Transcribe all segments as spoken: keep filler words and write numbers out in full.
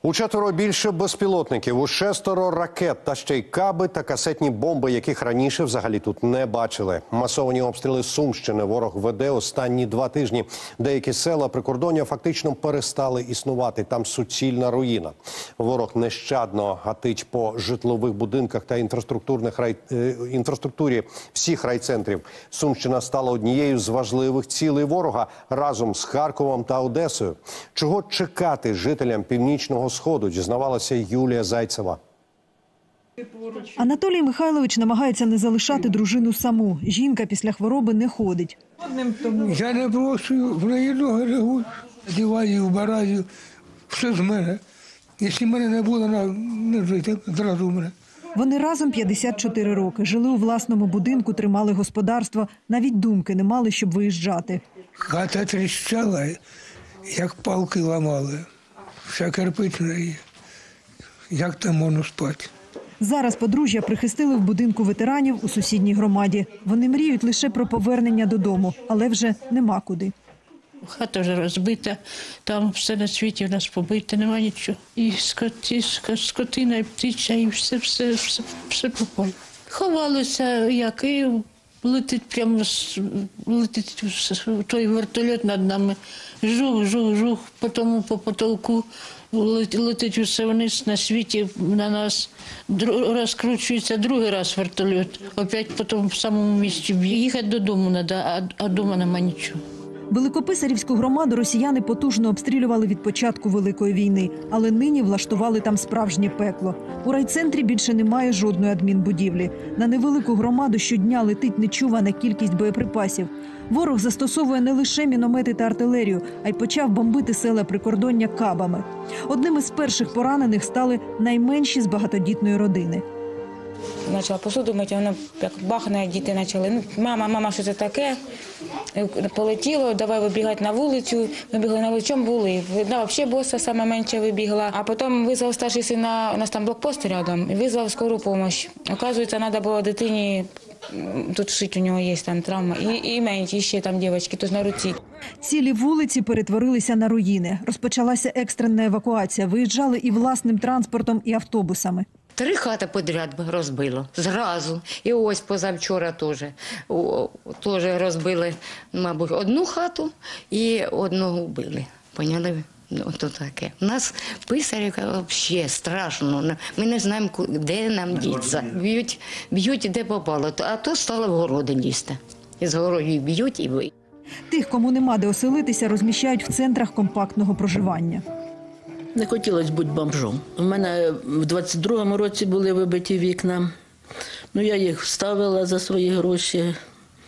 У четверо більше безпілотників, у шестеро ракет та ще й каби та касетні бомби, яких раніше взагалі тут не бачили. Масовані обстріли Сумщини ворог веде останні два тижні. Деякі села прикордоння фактично перестали існувати. Там суцільна руїна. Ворог нещадно гатить по житлових будинках та інфраструктурних рай... інфраструктурі всіх райцентрів. Сумщина стала однією з важливих цілей ворога разом з Харковом та Одесою. Чого чекати жителям Північного Сходу, дізнавалася Юлія Зайцева. Анатолій Михайлович намагається не залишати дружину саму. Жінка після хвороби не ходить. Я не просую, в неї ноги лягуть, одягаю, вбираю, все з мене. Якщо мене не буде, не жити, одразу в мене. Вони разом п'ятдесят чотири роки. Жили у власному будинку, тримали господарство. Навіть думки не мали, щоб виїжджати. Хата тріщала, як палки ламали. Вся кирпична є. Як там можна спати? Зараз подружжя прихистили в будинку ветеранів у сусідній громаді. Вони мріють лише про повернення додому, але вже нема куди. Хата вже розбита, там все на світі в нас побите, немає нічого. І скоти, скотина, і птиця, і все, все, все, все пропало. Ховалися, як і летить прямо, летить той вертольот над нами. Жух, жух, жух, потім по потолку летить усе вниз на світі на нас. Розкручується другий раз вертольот, опять потім в самому місці. Їхати додому треба, а вдома нема нічого. Великописарівську громаду росіяни потужно обстрілювали від початку Великої війни, але нині влаштували там справжнє пекло. У райцентрі більше немає жодної адмінбудівлі. На невелику громаду щодня летить нечувана кількість боєприпасів. Ворог застосовує не лише міномети та артилерію, а й почав бомбити села прикордоння кабами. Одним із перших поранених стали найменші з багатодітної родини. Почала посуду мити, воно як бахне, діти почали. Ну, мама, мама, що це таке? Полетіло, давай вибігати на вулицю. Ми бігли на вулицю, були. Да, взагалі боса саме менше вибігла. А потім визвав старший син, у нас там блокпост рядом, і визвав скору допомогу. Оказується, треба було дитині, тут шить у нього є там травма, і, і менші, і ще там дівчатки, тут на руці. Цілі вулиці перетворилися на руїни. Розпочалася екстрена евакуація. Виїжджали і власним транспортом, і автобусами. Три хати підряд розбило, зразу. І ось позавчора теж, теж розбили, мабуть, одну хату і одного вбили. Поняли? Ну, то таке. У нас Писарівка взагалі страшно. Ми не знаємо, де нам діться. Б'ють, б'ють, де попало. А то стало в городи лізти. Із городів б'ють і ви. Тих, кому нема де оселитися, розміщають в центрах компактного проживання. Не хотілося бути бомжом. У мене в двадцять другому році були вибиті вікна. Ну, я їх вставила за свої гроші.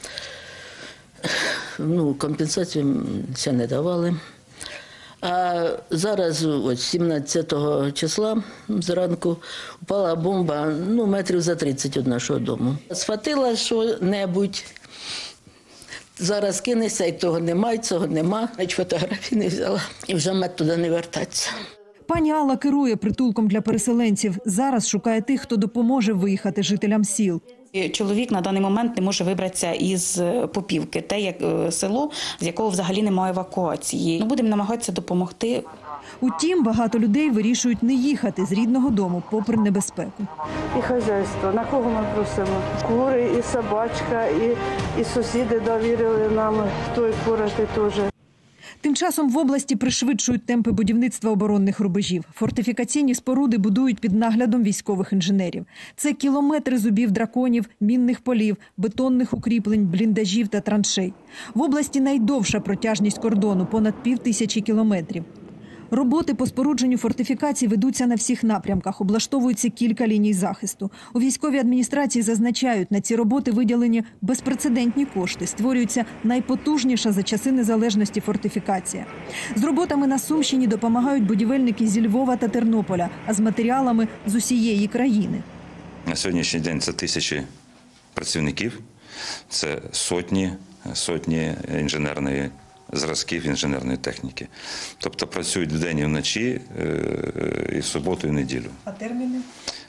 Ну, компенсацію ще не давали. А зараз, ось сімнадцятого числа зранку, впала бомба, ну, метрів за тридцять від нашого дому. Схватила що-небудь. Зараз кинеться, і того нема, і цього нема. Навіть фотографії не взяла. І вже мед туди не вертатися. Пані Алла керує притулком для переселенців. Зараз шукає тих, хто допоможе виїхати жителям сіл. Чоловік на даний момент не може вибратися із Попівки, те як село, з якого взагалі немає евакуації. Ми будемо намагатися допомогти. Утім, багато людей вирішують не їхати з рідного дому, попри небезпеку. І хазяйство. На кого ми просимо? Кури, і собачка, і, і сусіди довірили нам, хто і курити теж. Тим часом в області пришвидшують темпи будівництва оборонних рубежів. Фортифікаційні споруди будують під наглядом військових інженерів. Це кілометри зубів драконів, мінних полів, бетонних укріплень, бліндажів та траншей. В області найдовша протяжність кордону – понад пів тисячі кілометрів. Роботи по спорудженню фортифікацій ведуться на всіх напрямках, облаштовуються кілька ліній захисту. У військовій адміністрації зазначають, на ці роботи виділені безпрецедентні кошти, створюється найпотужніша за часи незалежності фортифікація. З роботами на Сумщині допомагають будівельники зі Львова та Тернополя, а з матеріалами з усієї країни. На сьогоднішній день це тисячі працівників, це сотні, сотні інженерної зразків інженерної техніки. Тобто працюють вдень і вночі, і в суботу, і в неділю. А терміни?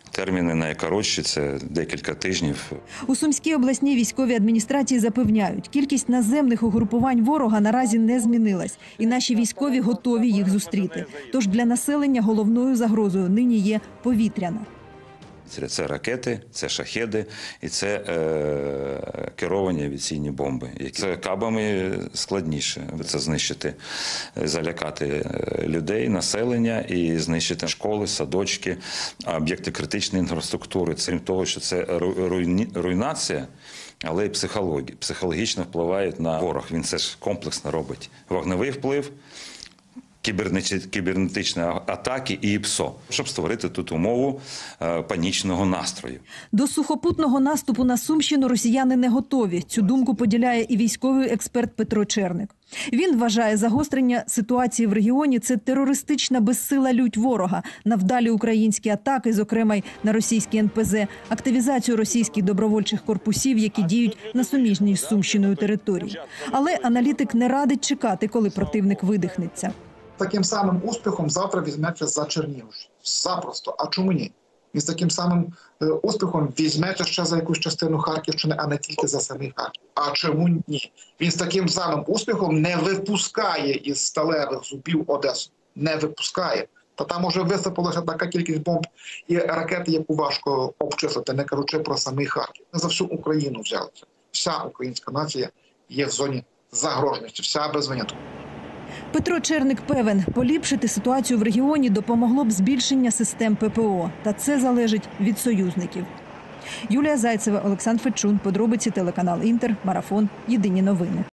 Терміни найкоротші – це декілька тижнів. У Сумській обласній військовій адміністрації запевняють, кількість наземних угрупувань ворога наразі не змінилась, і наші військові готові їх зустріти. Тож для населення головною загрозою нині є повітряна. Це ракети, це шахеди і це е, керовані авіаційні бомби. Це кабами складніше. Це знищити, залякати людей, населення і знищити школи, садочки, об'єкти критичної інфраструктури. Крім того, що це руйні, руйнація, але й психологія. Психологічно впливають на ворог. Він це ж комплексно робить. Вогневий вплив, кібернетичні атаки і ПСО, щоб створити тут умову панічного настрою. До сухопутного наступу на Сумщину росіяни не готові. Цю думку поділяє і військовий експерт Петро Черник. Він вважає, загострення ситуації в регіоні – це терористична безсила лють ворога на вдалі українські атаки, зокрема й на російські ен пе зе, активізацію російських добровольчих корпусів, які діють на суміжній з Сумщиною території. Але аналітик не радить чекати, коли противник видихнеться. Таким самим успіхом завтра візьметься за Чернігівщину. Запросто. А чому ні? Він з таким самим е, успіхом візьметься ще за якусь частину Харківщини, а не тільки за самий Харків. А чому ні? Він з таким самим успіхом не випускає із сталевих зубів Одесу. Не випускає. Та там уже висипалася така кількість бомб і ракети, яку важко обчислити, не кажучи про самий Харків. Не за всю Україну взялися. Вся українська нація є в зоні загроженості. Вся без винятку. Петро Черник певен, поліпшити ситуацію в регіоні допомогло б збільшення систем пе пе о. Та це залежить від союзників. Юлія Зайцева, Олександр Федчун. Подробиці телеканал Інтер. Марафон. Єдині новини.